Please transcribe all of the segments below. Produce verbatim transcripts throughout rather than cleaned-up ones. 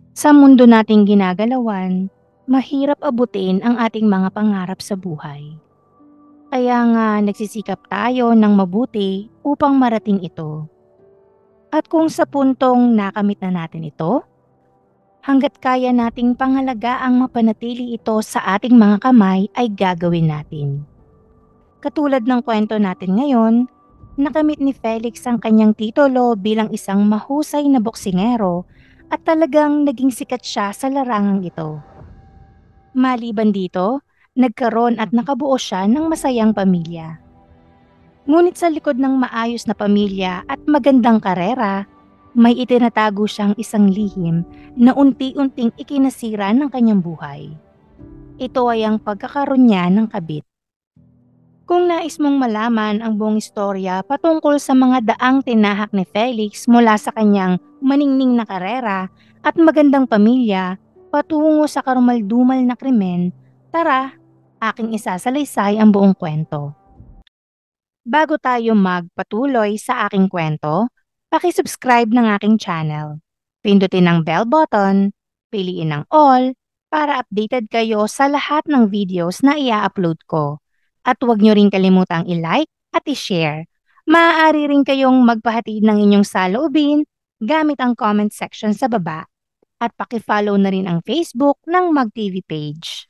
Sa mundo nating ginagalawan, mahirap abutin ang ating mga pangarap sa buhay. Kaya nga nagsisikap tayo ng mabuti upang marating ito. At kung sa puntong nakamit na natin ito, hanggat kaya nating pangalagaan mapanatili ito sa ating mga kamay ay gagawin natin. Katulad ng kwento natin ngayon, nakamit ni Felix ang kanyang titulo bilang isang mahusay na boksingero at talagang naging sikat siya sa larangang ito. Maliban dito, nagkaroon at nakabuo siya ng masayang pamilya. Ngunit sa likod ng maayos na pamilya at magandang karera, may itinatago siyang isang lihim na unti-unting ikinasira ng kanyang buhay. Ito ay ang pagkakaroon niya ng kabit. Kung nais mong malaman ang buong istorya patungkol sa mga daang tinahak ni Felix mula sa kanyang maningning na karera at magandang pamilya patungo sa karumaldumal na krimen, tara, aking isasalaysay ang buong kwento. Bago tayo magpatuloy sa aking kwento, paki-subscribe ng aking channel. Pindutin ang bell button, piliin ang all para updated kayo sa lahat ng videos na ia-upload ko. At huwag nyo rin kalimutang i-like at i-share. Maaari rin kayong magpahatid ng inyong saloobin gamit ang comment section sa baba. At paki-follow na rin ang Facebook ng Mag-T V page.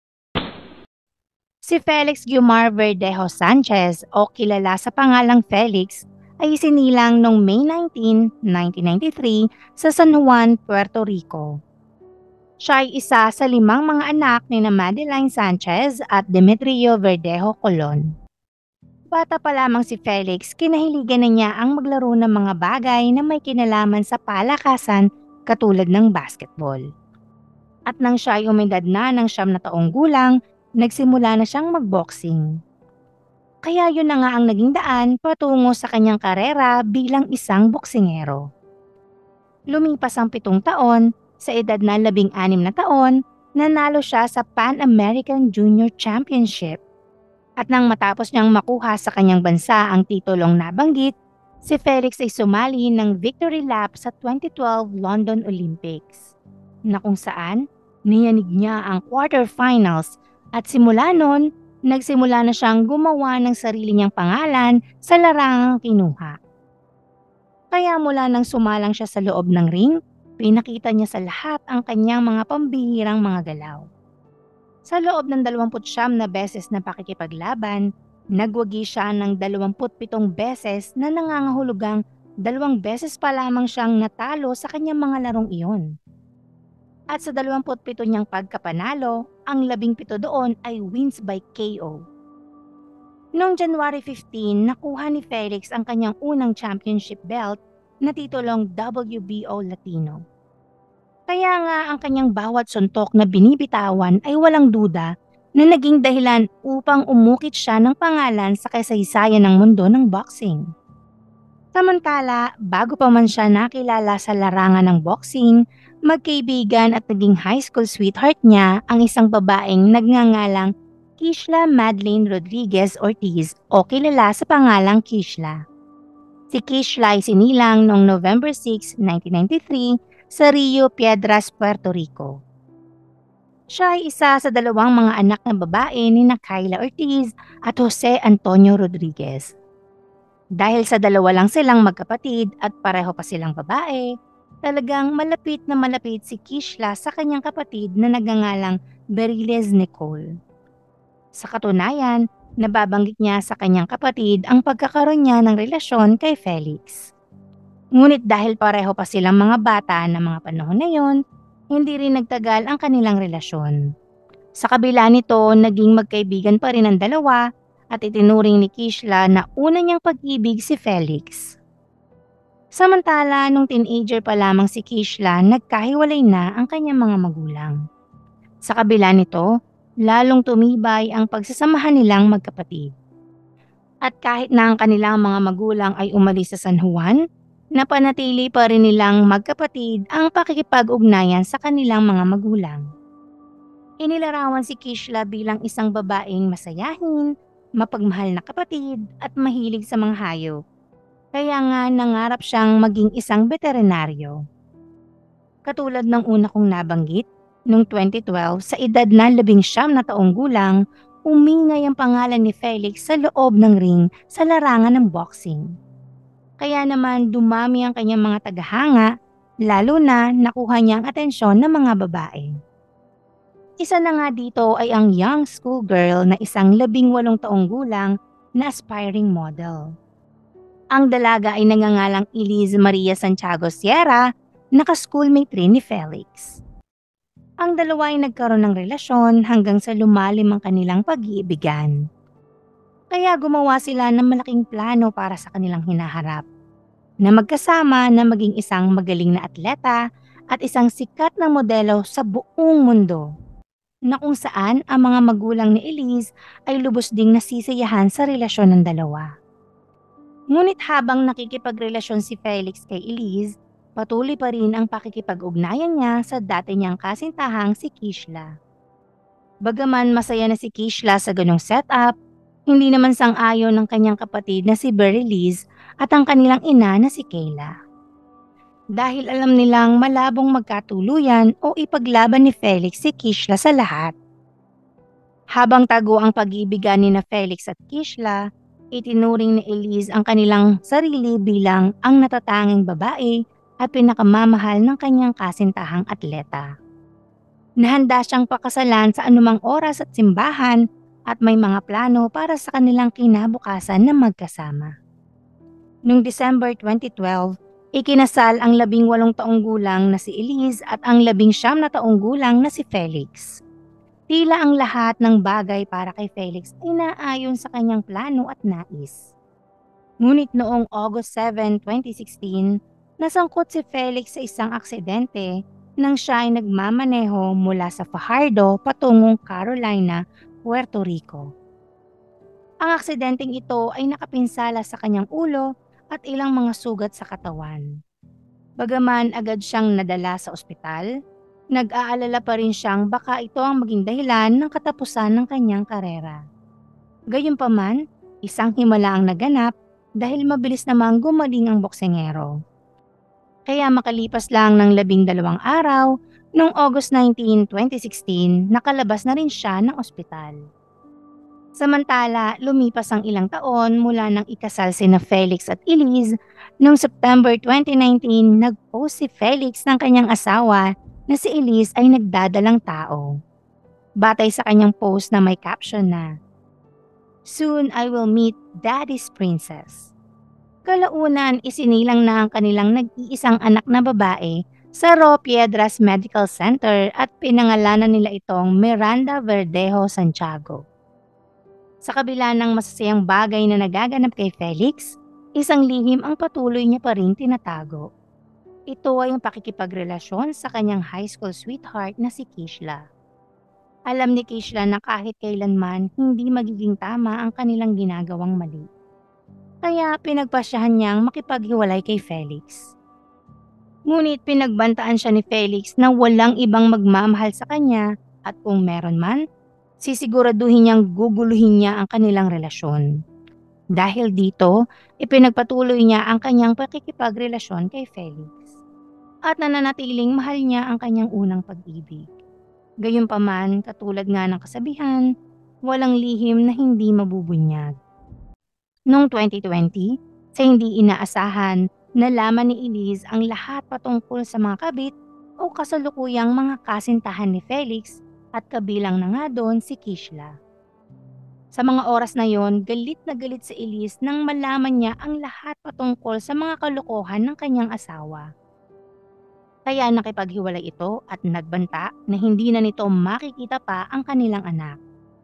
Si Felix Guimar Verdejo Sanchez o kilala sa pangalang Felix ay isinilang noong May nineteenth, nineteen ninety-three sa San Juan, Puerto Rico. Siya ay isa sa limang mga anak ni na Madeline Sanchez at Demetrio Verdejo Colon. Bata pa lamang si Felix, kinahiligan na niya ang maglaro ng mga bagay na may kinalaman sa palakasan katulad ng basketball. At nang siya ay umedad na ng siyam na taong gulang, nagsimula na siyang magboxing. Kaya yun na nga ang naging daan patungo sa kanyang karera bilang isang boksingero. Lumipas ang pitong taon, sa edad na labing anim na taon, nanalo siya sa Pan American Junior Championship. At nang matapos niyang makuha sa kanyang bansa ang titulong nabanggit, si Felix ay sumali ng victory lap sa twenty twelve London Olympics, na kung saan niyanig niya ang quarterfinals at simula noon, nagsimula na siyang gumawa ng sarili niyang pangalan sa larangang kinuha. Kaya mula nang sumalang siya sa loob ng ring, pinakita niya sa lahat ang kanyang mga pambihirang mga galaw. Sa loob ng dalawampu't siyam na beses na pakikipaglaban, nagwagi siya ng dalawamput pitong beses na nangangahulugang dalawang beses pa lamang siyang natalo sa kanyang mga larong iyon. At sa dalawamput pito niyang pagkapanalo, ang labing pito doon ay wins by K O. Noong January fifteenth, nakuha ni Felix ang kanyang unang championship belt na titulong W B O Latino. Kaya nga ang kanyang bawat suntok na binibitawan ay walang duda na naging dahilan upang umukit siya ng pangalan sa kasaysayan ng mundo ng boxing. Samantala, bago pa man siya nakilala sa larangan ng boxing, magkaibigan at naging high school sweetheart niya ang isang babaeng nagngangalang Kishla Madeleine Rodriguez Ortiz o kilala sa pangalang Kishla. Si Kishla ay sinilang noong November sixth, nineteen ninety-three sa Rio Piedras, Puerto Rico. Siya ay isa sa dalawang mga anak na babae ni na Kyla Ortiz at Jose Antonio Rodriguez. Dahil sa dalawa lang silang magkapatid at pareho pa silang babae, talagang malapit na malapit si Kishla sa kanyang kapatid na nagngangalang Beriles Nicole. Sa katunayan, nababanggit niya sa kanyang kapatid ang pagkakaroon niya ng relasyon kay Felix. Ngunit dahil pareho pa silang mga bata na mga panahon na yon, hindi rin nagtagal ang kanilang relasyon. Sa kabila nito, naging magkaibigan pa rin ang dalawa at itinuring ni Kishla na una niyang pag-ibig si Felix. Samantala, nung teenager pa lamang si Kishla, nagkahiwalay na ang kanyang mga magulang. Sa kabila nito, lalong tumibay ang pagsasamahan nilang magkapatid. At kahit na ang kanilang mga magulang ay umalis sa San Juan, napanatili pa rin nilang magkapatid ang pakikipag-ugnayan sa kanilang mga magulang. Inilarawan si Kishla bilang isang babaeng masayahin, mapagmahal na kapatid at mahilig sa mga hayop. Kaya nga nangarap siyang maging isang veterinaryo. Katulad ng una kong nabanggit, noong twenty twelve sa edad na labing siyam na taong gulang, umingay ang pangalan ni Felix sa loob ng ring sa larangan ng boxing. Kaya naman dumami ang kanyang mga tagahanga, lalo na nakuha niya ang atensyon ng mga babae. Isa na nga dito ay ang young schoolgirl na isang labing walong taong gulang na aspiring model. Ang dalaga ay nangangalang Elise Maria Santiago Sierra, naka-schoolmate rin ni Felix. Ang dalawa ay nagkaroon ng relasyon hanggang sa lumalim ang kanilang pag-iibigan. Kaya gumawa sila ng malaking plano para sa kanilang hinaharap, na magkasama na maging isang magaling na atleta at isang sikat na modelo sa buong mundo, na kung saan ang mga magulang ni Elise ay lubos ding nasisiyahan sa relasyon ng dalawa. Ngunit habang nakikipagrelasyon si Felix kay Elise, patuloy pa rin ang pakikipag-ugnayan niya sa dati niyang kasintahang si Kishla. Bagaman masaya na si Kishla sa ganong setup, hindi naman sang-ayon ng kanyang kapatid na si Berylise at ang kanilang ina na si Kayla. Dahil alam nilang malabong magkatuluyan o ipaglaban ni Felix si Kishla sa lahat. Habang tago ang pag-iibigan ni na Felix at Kishla, itinuring ni Elise ang kanilang sarili bilang ang natatanging babae at pinakamamahal ng kanyang kasintahang atleta. Nahanda siyang pakasalan sa anumang oras at simbahan at may mga plano para sa kanilang kinabukasan na magkasama. Noong December twenty twelve, ikinasal ang labing walong taong gulang na si Elise at ang labing siyam na taong gulang na si Felix. Tila ang lahat ng bagay para kay Felix ay naayon sa kanyang plano at nais. Ngunit noong August seventh, twenty sixteen, nasangkot si Felix sa isang aksidente nang siya ay nagmamaneho mula sa Fajardo patungong Carolina, Puerto Rico. Ang aksidenteng ito ay nakapinsala sa kanyang ulo at ilang mga sugat sa katawan. Bagaman agad siyang nadala sa ospital, nag-aalala pa rin siyang baka ito ang maging dahilan ng katapusan ng kanyang karera. Gayunpaman, isang himala ang naganap dahil mabilis namang gumaling ang boksingero. Kaya makalipas lang ng labing dalawang araw, noong August nineteenth, twenty sixteen, nakalabas na rin siya ng ospital. Samantala, lumipas ang ilang taon mula nang ikasal sina Felix at Elise, noong September twenty nineteen, nag-post si Felix ng kanyang asawa na si Elise ay nagdadalang tao. Batay sa kanyang post na may caption na, "Soon I will meet Daddy's Princess." Kalaunan, isinilang na ang kanilang nag-iisang anak na babae sa Ro Piedras Medical Center at pinangalanan nila itong Miranda Verdejo Santiago. Sa kabila ng masasayang bagay na nagaganap kay Felix, isang lihim ang patuloy niya pa rin tinatago. Ito ay ang pakikipagrelasyon sa kanyang high school sweetheart na si Kishla. Alam ni Kishla na kahit kailanman hindi magiging tama ang kanilang ginagawang mali. Kaya pinagpasyahan niyang makipaghiwalay kay Felix. Ngunit pinagbantaan siya ni Felix na walang ibang magmamahal sa kanya at kung meron man, sisiguraduhin niyang guguluhin niya ang kanilang relasyon. Dahil dito, ipinagpatuloy niya ang kanyang pakikipagrelasyon kay Felix. At nananatiling mahal niya ang kanyang unang pag-ibig. Gayunpaman, katulad nga ng kasabihan, walang lihim na hindi mabubunyag. Noong twenty twenty, sa hindi inaasahan, nalaman ni Elise ang lahat patungkol sa mga kabit o kasalukuyang mga kasintahan ni Felix at kabilang na nga doon si Kishla. Sa mga oras na yon, galit na galit si Elise nang malaman niya ang lahat patungkol sa mga kalokohan ng kanyang asawa. Kaya nakipaghiwalay ito at nagbanta na hindi na nito makikita pa ang kanilang anak.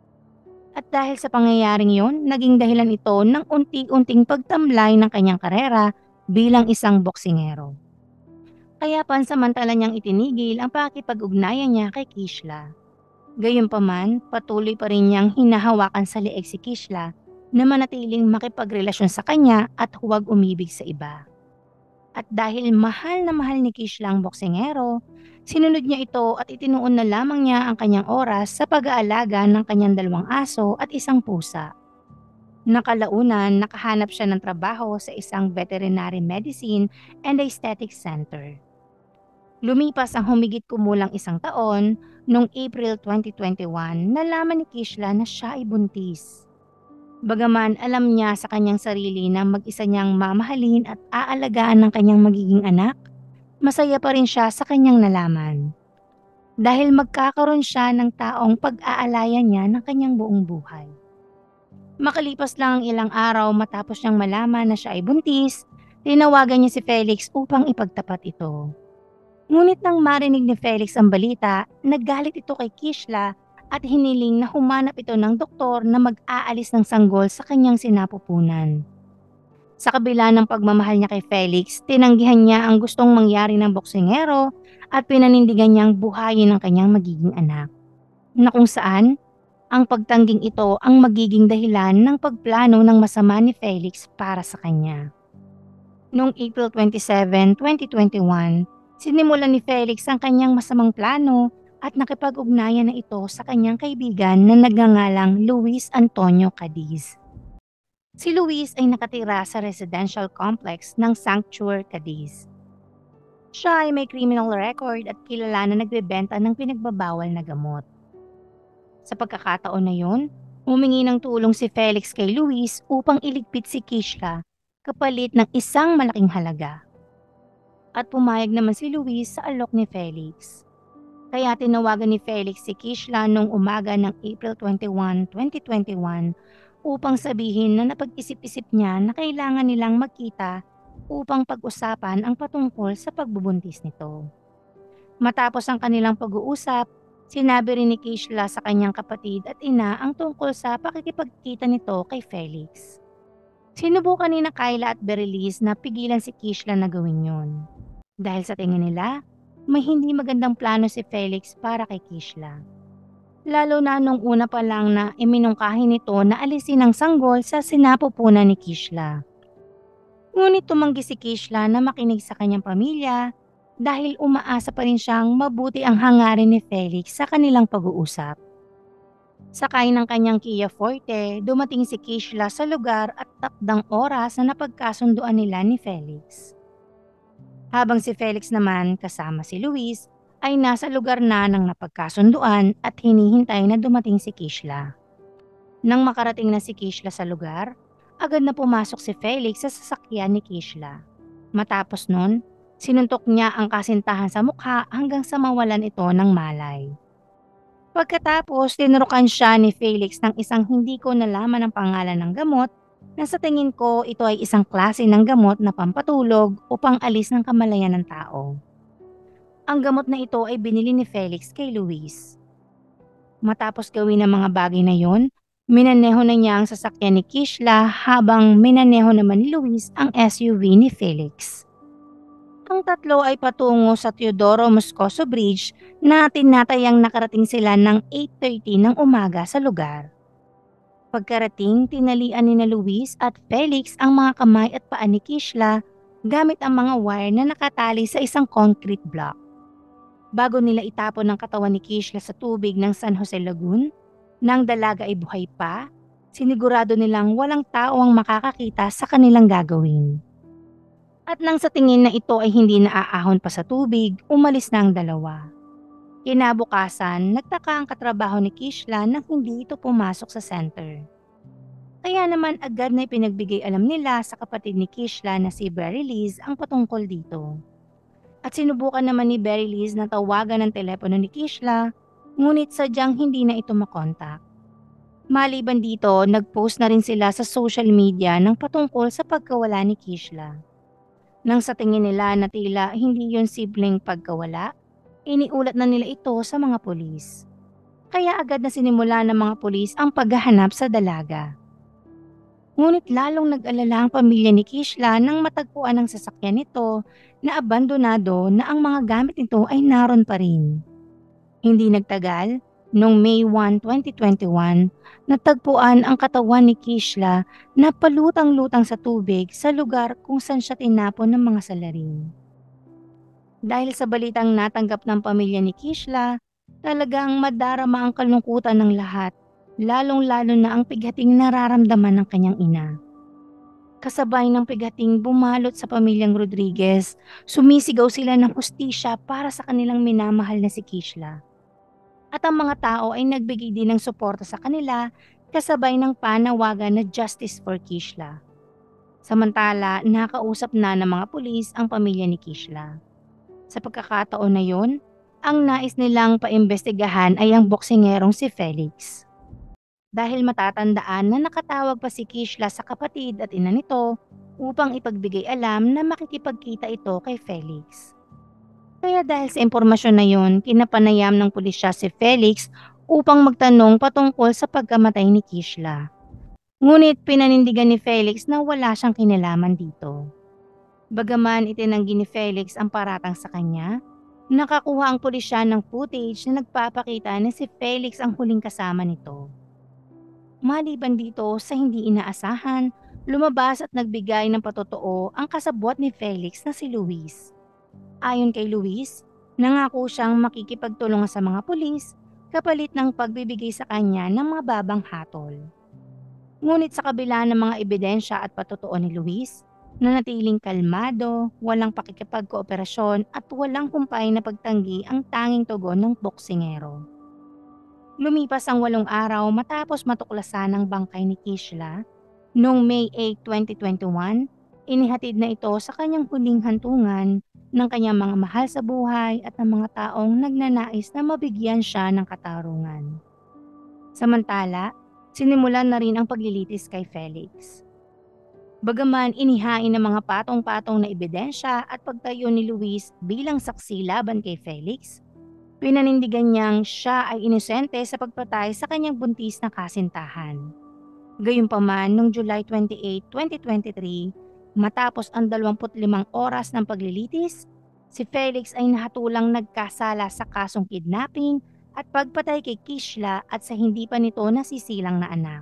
At dahil sa pangyayaring yon, naging dahilan ito ng unti-unting pagtamlay ng kanyang karera bilang isang boksingero. Kaya pansamantala niyang itinigil ang pakikipag-ugnayan niya kay Kishla. Gayunpaman, patuloy pa rin niyang hinahawakan sa leeg si Kishla na manatiling makipagrelasyon sa kanya at huwag umibig sa iba. At dahil mahal na mahal ni Kishla ang boksingero, sinunod niya ito at itinuon na lamang niya ang kanyang oras sa pag-aalaga ng kanyang dalawang aso at isang pusa. Nakalaunan, nakahanap siya ng trabaho sa isang veterinary medicine and aesthetic center. Lumipas ang humigit kumulang isang taon, noong April twenty twenty-one, nalaman ni Kishla na siya ay buntis. Bagaman alam niya sa kanyang sarili na mag-isa niyang mamahalin at aalagaan ng kanyang magiging anak, masaya pa rin siya sa kanyang nalaman. Dahil magkakaroon siya ng taong pag-aalayan niya ng kanyang buong buhay. Makalipas lang ang ilang araw matapos niyang malaman na siya ay buntis, tinawagan niya si Felix upang ipagtapat ito. Ngunit nang marinig ni Felix ang balita, naggalit ito kay Kishla at hiniling na humanap ito ng doktor na mag-aalis ng sanggol sa kanyang sinapupunan. Sa kabila ng pagmamahal niya kay Felix, tinanggihan niya ang gustong mangyari ng boksingero at pinanindigan niyang buhayin ang kanyang magiging anak. Na kung saan, ang pagtangging ito ang magiging dahilan ng pagplano ng masama ni Felix para sa kanya. Noong April twenty-seventh, twenty twenty-one, sinimulan ni Felix ang kanyang masamang plano at nakipag-ugnayan na ito sa kanyang kaibigan na nagngangalang Luis Antonio Cadiz. Si Luis ay nakatira sa residential complex ng Sanctuary Cadiz. Siya ay may criminal record at kilala na nagbebenta ng pinagbabawal na gamot. Sa pagkakataon na yun, humingi ng tulong si Felix kay Luis upang iligpit si Kishla kapalit ng isang malaking halaga. At pumayag naman si Luis sa alok ni Felix. Kaya tinawagan ni Felix si Kishla noong umaga ng April twenty-first, twenty twenty-one upang sabihin na napag-isip-isip niya na kailangan nilang magkita upang pag-usapan ang patungkol sa pagbubuntis nito. Matapos ang kanilang pag-uusap, sinabi rin ni Kishla sa kanyang kapatid at ina ang tungkol sa pakikipagkita nito kay Felix. Sinubukan ni na Kyla at Bereliz na pigilan si Kishla na gawin yun. Dahil sa tingin nila, may hindi magandang plano si Felix para kay Kishla. Lalo na nung una pa lang na iminungkahi nito na alisin ang sanggol sa sinapupunan ni Kishla. Ngunit tumanggi si Kishla na makinig sa kanyang pamilya dahil umaasa pa rin siyang mabuti ang hangarin ni Felix sa kanilang pag-uusap. Sakay ng kanyang Kia Forte, dumating si Kishla sa lugar at takdang oras na napagkasunduan nila ni Felix. Habang si Felix naman kasama si Luis ay nasa lugar na ng napagkasunduan at hinihintay na dumating si Kishla. Nang makarating na si Kishla sa lugar, agad na pumasok si Felix sa sasakyan ni Kishla. Matapos nun, sinuntok niya ang kasintahan sa mukha hanggang sa mawalan ito ng malay. Pagkatapos, tinurukan siya ni Felix ng isang hindi ko nalaman ang pangalan ng gamot na sa tingin ko ito ay isang klase ng gamot na pampatulog o pang-alis ng kamalayan ng tao. Ang gamot na ito ay binili ni Felix kay Luis. Matapos gawin ang mga bagay na yon, minaneho na niya ang sasakyan ni Kishla habang minaneho naman ni Luis ang S U V ni Felix. Ang tatlo ay patungo sa Teodoro Moscoso Bridge na tinatayang nakarating sila ng eight thirty ng umaga sa lugar. Pagkarating, tinalian ni na Luis at Felix ang mga kamay at paa ni Kishla gamit ang mga wire na nakatali sa isang concrete block. Bago nila itapon ang katawan ni Kishla sa tubig ng San Jose Lagoon, nang dalaga ay buhay pa, sinigurado nilang walang tao ang makakakita sa kanilang gagawin. At nang sa tingin na ito ay hindi naaahon pa sa tubig, umalis na ang dalawa. Kinabukasan, nagtaka ang katrabaho ni Kishla na hindi ito pumasok sa center. Kaya naman agad na ipinagbigay alam nila sa kapatid ni Kishla na si Bereliz ang patungkol dito. At sinubukan naman ni Bereliz na tawagan ng telepono ni Kishla, ngunit sadyang hindi na ito makontak. Maliban dito, nag-post na rin sila sa social media ng patungkol sa pagkawala ni Kishla. Nang sa tingin nila na tila hindi yon simpleng pagkawala, iniulat na nila ito sa mga pulis. Kaya agad na sinimula ng mga pulis ang paghahanap sa dalaga. Ngunit lalong nag-alala ang pamilya ni Kishla nang matagpuan ang sasakyan nito na abandonado na ang mga gamit nito ay naroon pa rin. Hindi nagtagal, noong May first, twenty twenty-one, natagpuan ang katawan ni Kishla na palutang-lutang sa tubig sa lugar kung saan siya tinapon ng mga salarin. Dahil sa balitang natanggap ng pamilya ni Kishla, talagang madarama ang kalungkutan ng lahat, lalong-lalo na ang pighating nararamdaman ng kanyang ina. Kasabay ng pigating bumalot sa pamilyang Rodriguez, sumisigaw sila ng hustisya para sa kanilang minamahal na si Kishla. At ang mga tao ay nagbigay din ng suporta sa kanila kasabay ng panawagan na Justice for Kishla. Samantala, nakausap na ng mga pulis ang pamilya ni Kishla. Sa pagkakataon na yon, ang nais nilang paimbestigahan ay ang boksingerong si Felix. Dahil matatandaan na nakatawag pa si Kishla sa kapatid at ina nito upang ipagbigay alam na makikipagkita ito kay Felix. Kaya dahil sa impormasyon na yon, kinapanayam ng pulisya si Felix upang magtanong patungkol sa pagkamatay ni Kishla. Ngunit pinanindigan ni Felix na wala siyang kinalaman dito. Bagaman itinanggi ni Felix ang paratang sa kanya, nakakuha ang pulisya ng footage na nagpapakita na si Felix ang huling kasama nito. Maliban dito sa hindi inaasahan, lumabas at nagbigay ng patotoo ang kasabwat ni Felix na si Luis. Ayon kay Luis, nangako siyang makikipagtulungan sa mga pulis kapalit ng pagbibigay sa kanya ng mga babang hatol. Ngunit sa kabila ng mga ebidensya at patotoo ni Luis, nanatiling kalmado, walang pakikipagkooperasyon at walang humpay na pagtanggi ang tanging tugon ng boksingero. Lumipas ang walong araw matapos matuklasan ang bangkay ni Kishla, noong May eighth, twenty twenty-one, inihatid na ito sa kanyang huling hantungan ng kanyang mga mahal sa buhay at ng mga taong nagnanais na mabigyan siya ng katarungan. Samantala, sinimulan na rin ang paglilitis kay Felix. Bagaman inihain ng mga patong-patong na ebidensya at pagtayo ni Luis bilang saksi laban kay Felix, pinanindigan niyang siya ay inosente sa pagpatay sa kanyang buntis na kasintahan. Gayunpaman, noong July twenty-eighth, twenty twenty-three, matapos ang dalawampu't limang oras ng paglilitis, si Felix ay nahatulang nagkasala sa kasong kidnapping at pagpatay kay Kishla at sa hindi pa nito nasisilang na anak.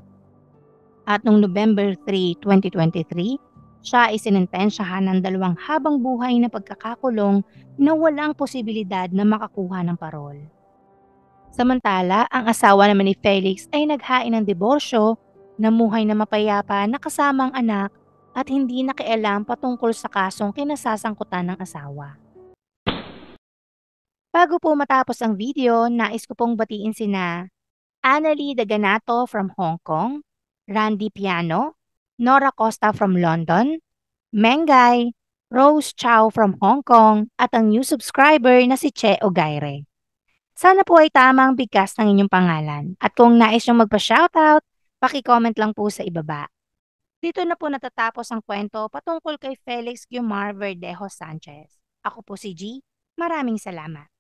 At noong November third, twenty twenty-three, siya ay sinentensyahan ng dalawang habang buhay na pagkakakulong na walang posibilidad na makakuha ng parol. Samantala, ang asawa naman ni Felix ay naghain ng diborsyo, namuhay na mapayapa na kasama ang anak at hindi nakialam patungkol sa kasong kinasasangkutan ng asawa. Bago po matapos ang video, nais ko pong batiin sina Annalie Daganato from Hong Kong, Randy Piano, Nora Costa from London, Mengay, Rose Chow from Hong Kong at ang new subscriber na si Che Ogaire. Sana po ay tamang bigkas ng inyong pangalan at kung nais nyong magpa-shoutout, paki-comment lang po sa ibaba. Dito na po natatapos ang kwento patungkol kay Felix Guiomar Verdejo Sanchez. Ako po si G. Maraming salamat.